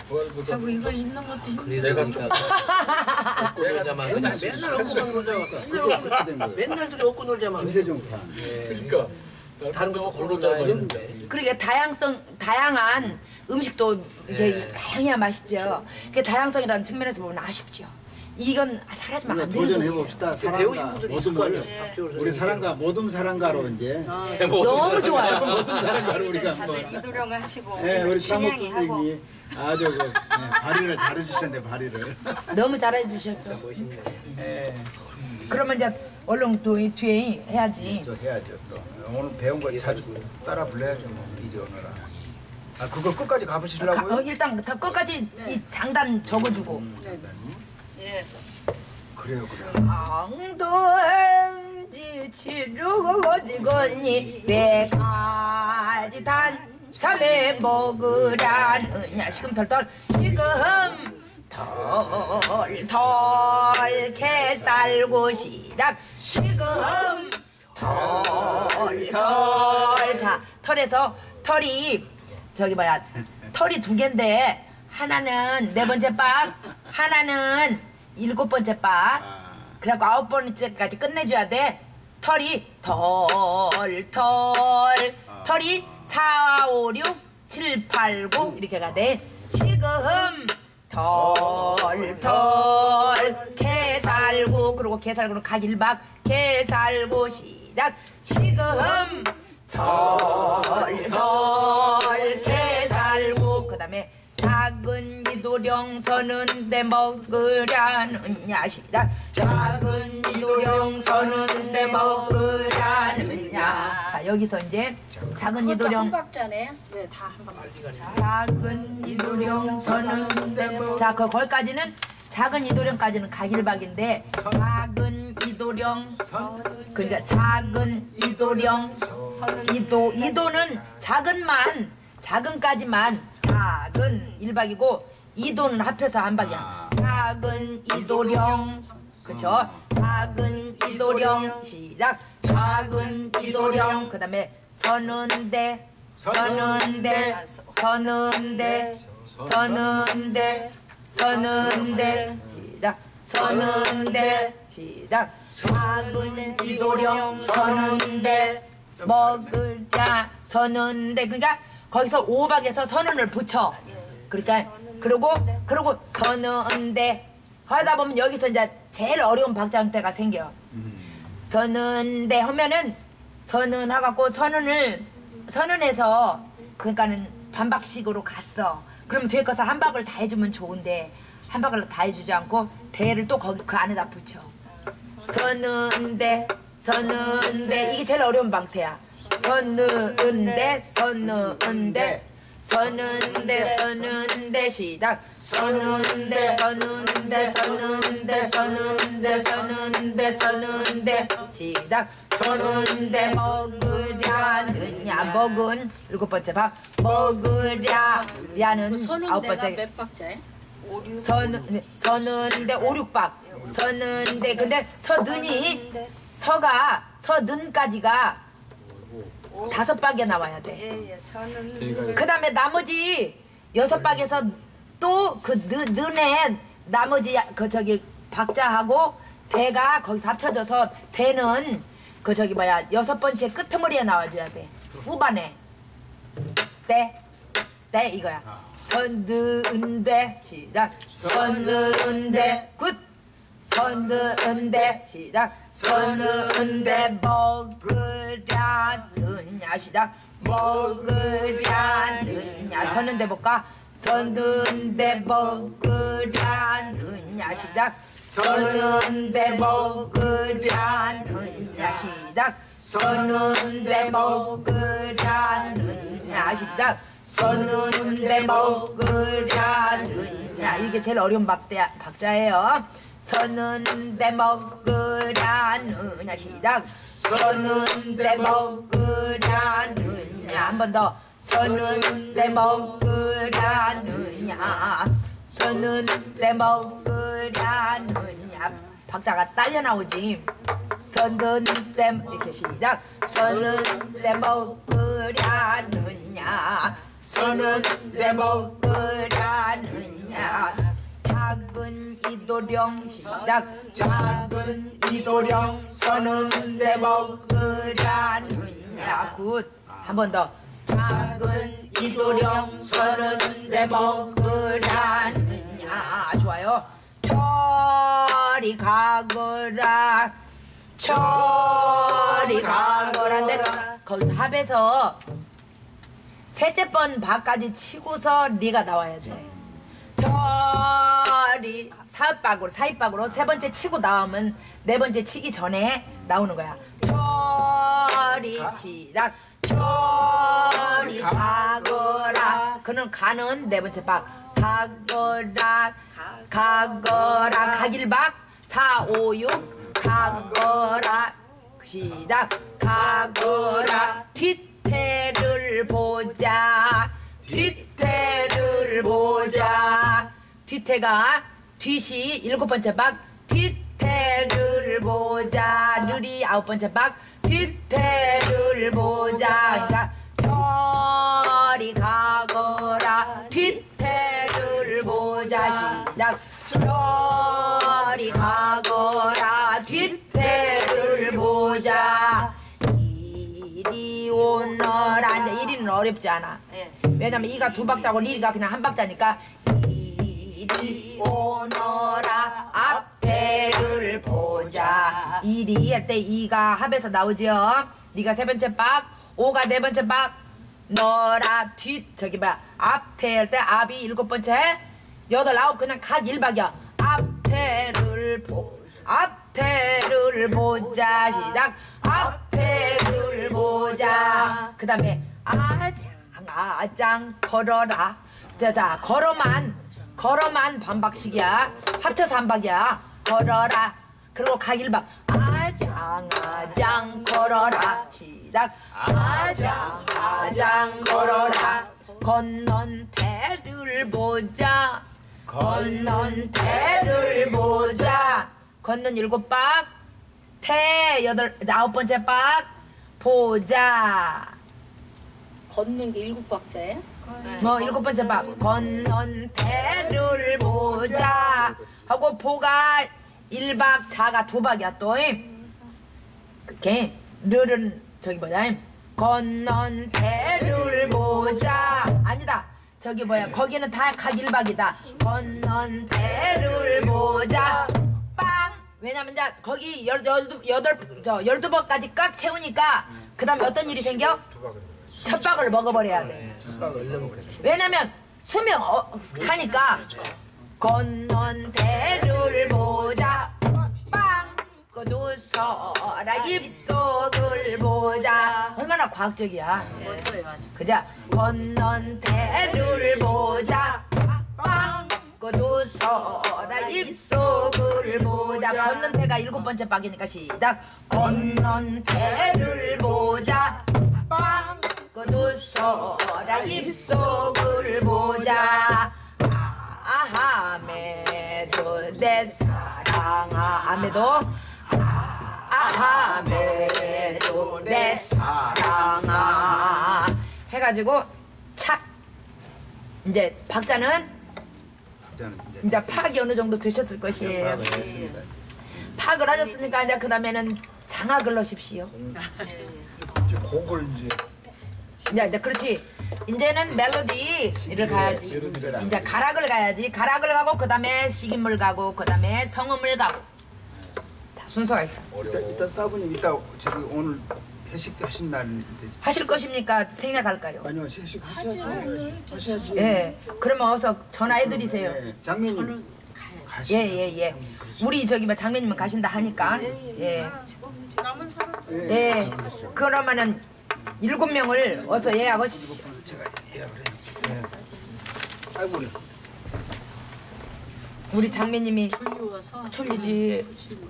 하고 이거 있는 것도 힘들어. 내가 얻고 놀자만 맨날 맨날 들이 얻고 놀자만. 김세종판. 그러니까 다른 것도 고르자만. 그러니까 다양한 음식도 이게 다양해야 맛있죠. 그 다양성이라는 측면에서 보면 아쉽죠. 이건 사라지면 안 되는 도전해 봅시다. 배우신 분들이 있을 거 아니에요. 우리 사랑가 모둠 사랑가로 이제 너무 좋아요. 모둠 사랑가로 우리가 다들 이도령 하시고 네, 우리 사목 춘향이 하고 선생님이 아주 발휘를 잘해주셨네 발휘를. 너무 잘해 주셨어. 네. 그러면 이제 얼른 또 이 뒤에 해야지. 저 해야죠 또. 오늘 배운 거 자주 따라 불러야죠 뭐 이리 오너라. 아 그걸 끝까지 가보시려고요? 일단 다 끝까지 이 장단 적어주고. 예. 그래요. 강도행지 치르고 거지거니 백가지 단참에 먹으라느냐 시금털털 시금 털털 개쌀고 시락 시금 털털. 자 털에서 털이 저기 뭐야 털이 두 개인데 하나는 네 번째 박 하나는 일곱 번째 박 그래갖고 아홉 번째까지 끝내줘야 돼. 털이 털이 4, 5, 6, 7, 8, 9 이렇게 가돼. 시금 털 개살구 그리고 개살구는 각일박 개살구 시작 시금 털 개살구 그 다음에 작은 이도령 서는데 먹으라느냐 시작 작은 이도령 서는데 먹으라느냐. 자 여기서 이제 작은 이도령 한 박자네. 네, 다 한 박자. 작은 이도령 서는데 자 거기까지는 작은 이도령까지는 각일박인데 작은 이도령 그러니까 작은 이도령 이도는 작은까지만 작은 1박이고 이도는 합해서 한 박이야. 작은 이도령 그쵸? 작은 이도령 시작 작은 이도령 그 다음에 서는데 시작 서는데 시작 작은 이도령 서는데 먹으랴 서는데 그러니까 거기서 5박에서 선언을 붙여. 그러니까 그리고 서는데 하다 보면 여기서 이제 제일 어려운 박자음대가 생겨. 서는데 하면은 선언하갖고 선언해서 그러니까는 반박식으로 갔어. 그럼 뒤에 거서 한 박을 다 해주면 좋은데 한 박을 다 해주지 않고 대를 또 거기 그 안에다 붙여. 서는데 이게 제일 어려운 방태야. 서는데 시작 서는데 시작 서는데 먹으랴느냐 먹은 일곱 번째 박 먹으랴 야는 아홉 번째 몇 박자에? 서는데 5, 6박 서는데 근데 서는까지가 5박에 나와야 돼. 예, 서는. 그 다음에 나머지 6박에서 또 그 는에 나머지 그 저기 박자하고 대가 거기서 합쳐져서 대는 그 저기 뭐야 6번째 끄트머리에 나와줘야 돼. 후반에 때 이거야. 서는데 시작 서는데 굿 서는데 시작 서는데 먹으랴느냐 시작 먹으랴느냐 서는데 볼까 서는데 먹으랴느냐 시작 서는데 먹으랴느냐 시작 서는데 먹으랴느냐 시작 서는데 먹으랴느냐 이게 제일 어려운 박자예요. 서는데 먹으랴느냐 시작 서는데 먹으랴느냐 한 번 더 서는데 먹으랴느냐 서는데 먹으랴느냐 박자가 딸려 나오지. 서는데 이렇게 시작 서는데 먹으랴느냐 서는데 먹으라느냐 작은 이도령 시작 작은 이도령 서는데 먹으라느냐 굿 한 번 더 작은 이도령 서는데 먹으라느냐 좋아요 저리 가거라 저리 가거라인데 거기서 합에서 셋째 번 바까지 치고서 리가 나와야 돼 저리 사입박으로 세 번째 치고 나오면 네 번째 치기 전에 나오는 거야 저리 시작 저리 가거라 그는 가는 네 번째 박 가거라 가길박 4, 5, 6 가거라 시작 가거라 뒤태를 보자 뒤태를 보자 뒤태가 뒤시 일곱 번째 박 뒤태를 보자 르리 아홉 번째 박 뒤태를 보자 그러니까 저리 가거라 뒤태를 보자 시작 저리 가거라 뒤태를 보자 이리 오너라 이제 이리는 어렵지 않아 왜냐면 이가 두 박자고 리가 그냥 한 박자니까 이리 오너라 앞태를 보자 이리 할 때 이가 합에서 나오죠 리가 세 번째 박 오가 네 번째 박 너라 뒤 저기 뭐야 앞태 할 때 앞이 일곱 번째 여덟 아홉 그냥 각 1박이야 앞태를 앞태를 보자 시작 앞태를 보자 그 다음에 아장 걸어라 자 걸어만 반박식이야 합쳐서 한 박이야 걸어라 그리고 각 1박 아장 걸어라 시작 아장 걸어라 건넌 태를 보자 건넌 태를 보자 건넌 일곱 박 태 아홉 번째 박 보자 걷는 게 일곱 박자예요? 뭐 일곱 번째 박 건넌 태를 보자 하고 보가 1박 자가 2박이야 또 그게 르는 저기 뭐냐 건넌 태를 보자 아니다 저기 뭐야 거기는 다 각 1박이다 건넌 태를 보자 빵 왜냐면 이제 거기 12번까지 꽉 채우니까 그 다음에 어떤 일이 생겨? 첫 박을 먹어버려야 돼 왜냐면 수명 차니까 건넌 태를 보자 빵 꺼두서라 입속을 보자 얼마나 과학적이야 그자 건넌 태를 보자 빵 꺼두서라 입속을 보자 건넌 태가 일곱 번째 박이니까 시작 건넌 태를 보자 빵 꺼두서라 입속을 보자 아하메도 내 사랑아 아메도 아하메도 내 사랑아 해가지고 착 이제 박자는 이제 파악이 어느 정도 되셨을 것이에요. 파악을 하셨으니까 이제 그 다음에는 장악을 넣으십시오. 곡을 이제 이제 그렇지. 이제는 멜로디를 가야지. 이제 가락을 가야지. 가락을 가고 그 다음에 식인물 가고 그 다음에 성음을 가고 다 순서가 있어. 이따 사부님 이따 저기 오늘 회식 하신 날인데 하실 것입니까? 생략할까요? 아니요 회식 하셔야지. 예. 그러면 어서 전화해드리세요. 네, 장면님 예예예. 우리 저기 뭐 장면님은 가신다 하니까. 예. 남은 사람들. 예. 그러면은 7명을 어서 예약하시죠. 제가 예약을 해. 아이고 우리 장면님이 졸려워서. 졸리지.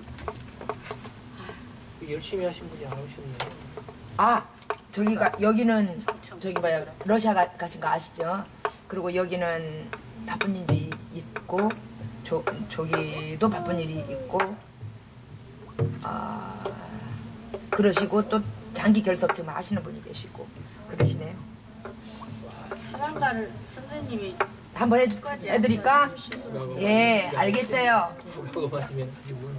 열심히 하신 분이 안 오셨네요. 아 저기가 여기는 저기 뭐야 러시아 가신 거 아시죠? 그리고 여기는 바쁜 일이 있고 저기도 바쁜 일이 있고 아 그러시고 또 장기 결석증 하시는 분이 계시고 그러시네요. 사랑가를 선생님이 한번 끝까지 해드릴까? 해주셨으면 예, 알겠어요. 그거 맞으면 가지고.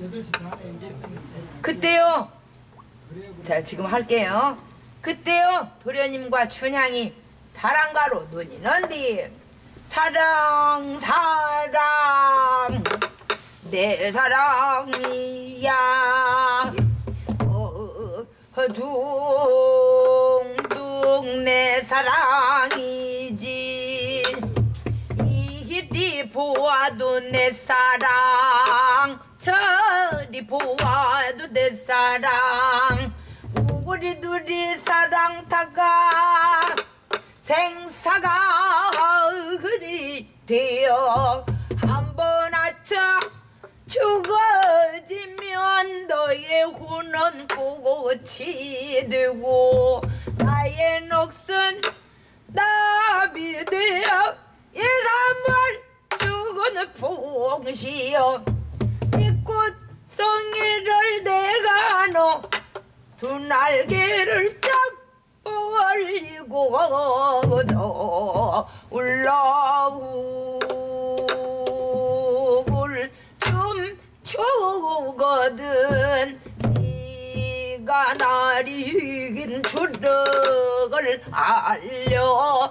그때요. 자, 지금 할게요. 그때요. 도련님과 춘향이 사랑가로 눈이 먼디 사랑 사랑 내 사랑이야 둥둥 내 사랑이지 이리 보아도 내 사랑 저리 보아도 내 사랑 우리 둘이 사랑타가 생사가 그리 되어 한번 아차 죽어지면 너의 혼은 꽃이 되고 나의 넋은 나비 되어 이 산물 죽은 봉시여 이 꽃송이를 내가 너 두 날개를 쫙 벌리고 울라울 춤추거든 네가 날 이긴 주력을 알려주나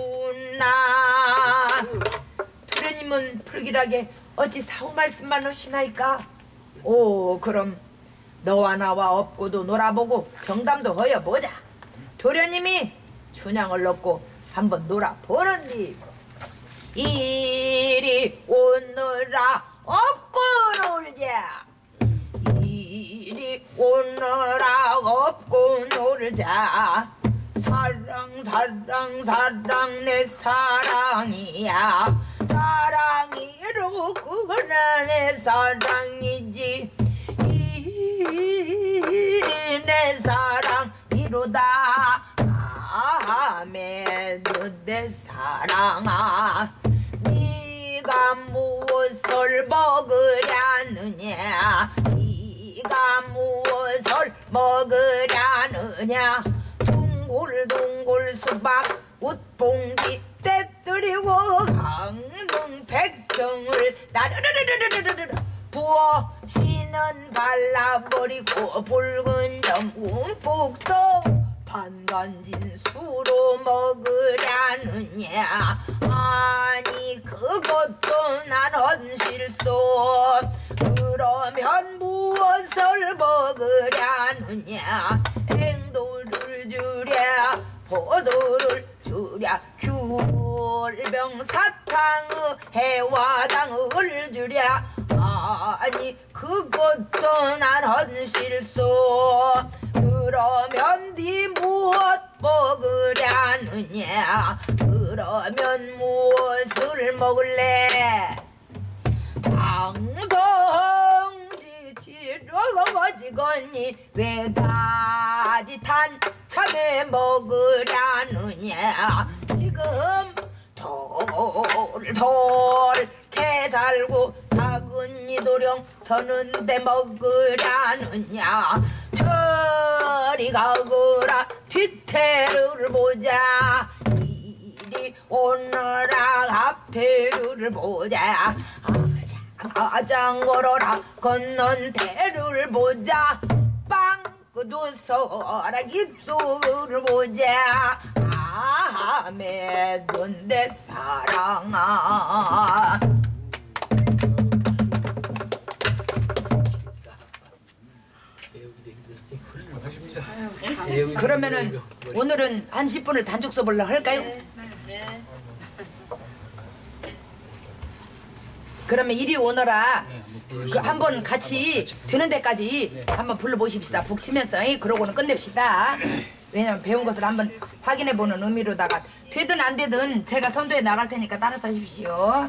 도련님은 불길하게 어찌 사후 말씀만 하시나이까? 오 그럼 너와 나와 업고도 놀아보고 정담도 허여보자. 도련님이 춘향을 넣고 한번 놀아보는디 이리 오너라 업고 놀자 이리 오너라 업고 놀자 사랑 사랑 사랑 내 사랑이야 사랑이로 그거나 내 사랑이지 내 사랑이로다 아메도 내 사랑아 네가 무엇을 먹으려느냐 네가 무엇을 먹으려느냐 둥글둥글 수박 웃봉지 떼뜨리고 강릉 백정을 나르르르르르르르 부어 씨는 발라버리고 붉은 점 움푹 떠 반간진 수로 먹으려느냐 아니 그것도 난 헌실소 그러면 무엇을 먹으려느냐 행도를 주랴 포도를 주랴 귤병 사탕의 해화당을 주랴 아니 그것도 난 헌실소 그러면 네 무엇 먹으려느냐 그러면 무엇을 먹을래 당동지 지러거지거니 외가지 탄참에 먹으려느냐 지금 돌돌 개살고 작은이 도령 서는데 먹으려느냐 저리 가거라 뒤태를 보자 이리 오너라 앞태를 보자 아장 걸어라 건넌 태를 보자 빵꾸도 서라 입술을 보자 아메 넌내 사랑아 그러면은 오늘은 한 10분을 단축 수업을 할까요? 네. 그러면 이리 오너라 그 한번 같이 되는 데까지 한번 불러보십시다. 북 치면서 그러고는 끝냅시다. 왜냐면 배운 것을 한번 확인해보는 의미로다가 되든 안 되든 제가 선도에 나갈 테니까 따라서 하십시오.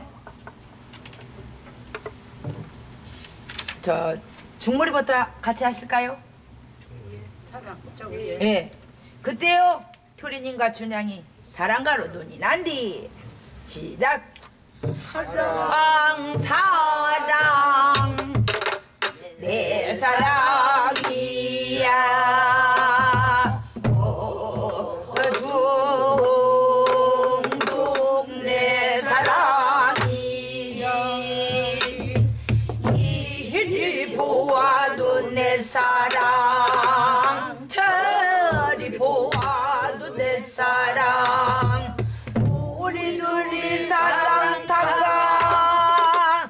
저 중머리부터 같이 하실까요? 사랑 저기 예. 그때요 효린님과 춘향이 사랑가로 눈이 난디 시작 사랑 사랑 내 사랑이야 둥둥 보아도 내 사랑 저리 보아도 내 사랑 우리 둘이 사랑다가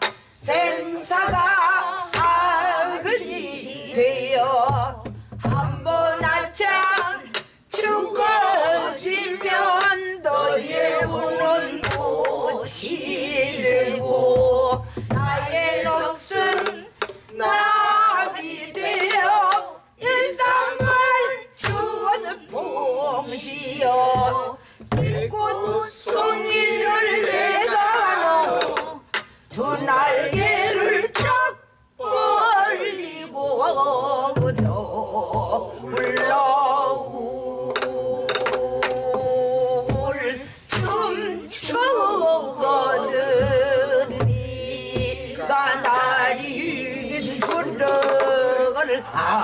생사가 아그리 되어 한번 아차 죽어지면 너의 우는 꽃이 되고 나의 넋은 낙이 되어 일상을 주는 봉시여 들꽃 송이를 내가 두 날개를 쫙 벌리고 또 울러울 춤추거든 네가 나리 주름을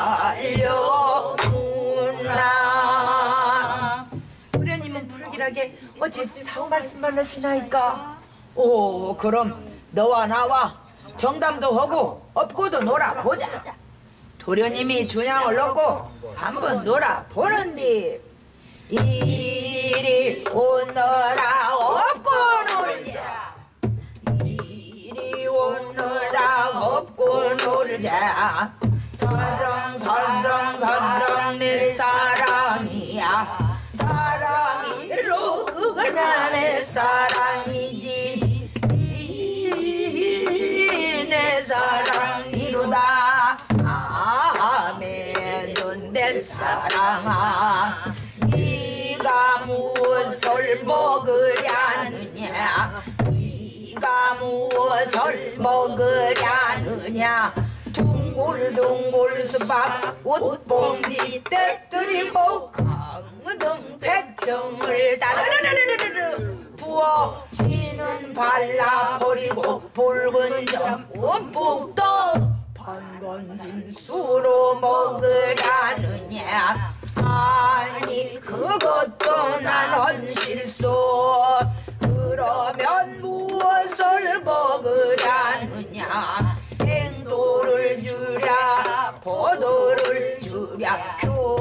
알려주나. 우려님은 불길하게 어찌 사후 말씀만 하시나이까? 오, 그럼 너와 나와 정담도 하고 업고도 놀아보자. 도련님이 준양을 넣고 한번 놀아보는디 이리 오너라 업고 놀자. 이리 오너라 업고 놀자. 사랑 사랑 사랑 내 사랑이야. 사랑이로 그거나 내 사랑이지. 내 사랑이로다. 아멘은 내 사랑아. 네가 무엇을 먹으려느냐. 네가 무엇을 먹으려느냐. 둥글둥글 수박 옷봉지 떼뜨리고 강등 백정을 따르르르르르 부어 씨는 발라버리고 붉은 점 움푹 떠 번건 진수로 먹으려느냐. 아니 그것도 난 헌실소. 그러면 무엇을 먹으려느냐. 행도를 주랴 포도를 주랴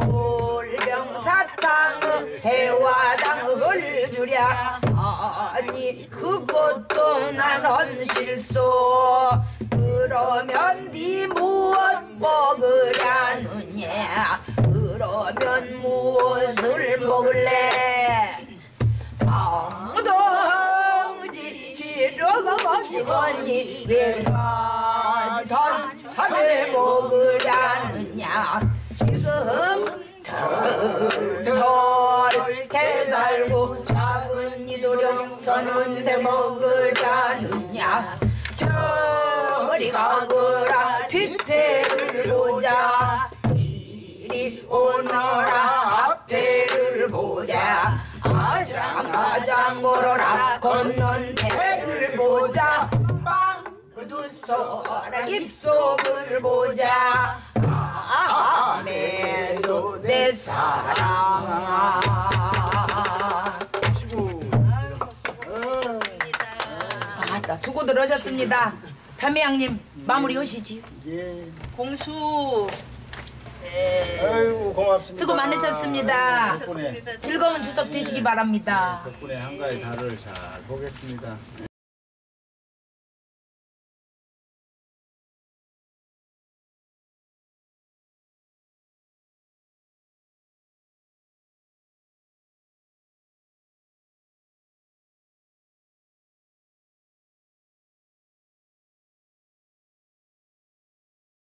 귤병사탕 해화당을 주랴. 아니 그것도 난 헌실소. 그러면 네 무엇 먹으려느냐. 그러면 무엇을 먹을래. 당동지 지려가 마시거니 왜까지 단참에 먹으려느냐. 지금 털 개살고 작은 이도령 서는데 먹으려느냐. 저리 가거라 뒤태를 보자. 이리 오너라 앞태를 보자. 아장아장 걸어라 걷는 태를 보자. 빵그두 소라 입속을 보자. 아멘도 내 사랑아. 아따 수고들 하셨습니다. 삼혜양님 마무리 하시지요. 예. 공수. 아이고 고맙습니다. 수고 많으셨습니다. 덕분에 즐거운 추석 되시기 바랍니다. 덕분에 한가위 달을 잘 보겠습니다.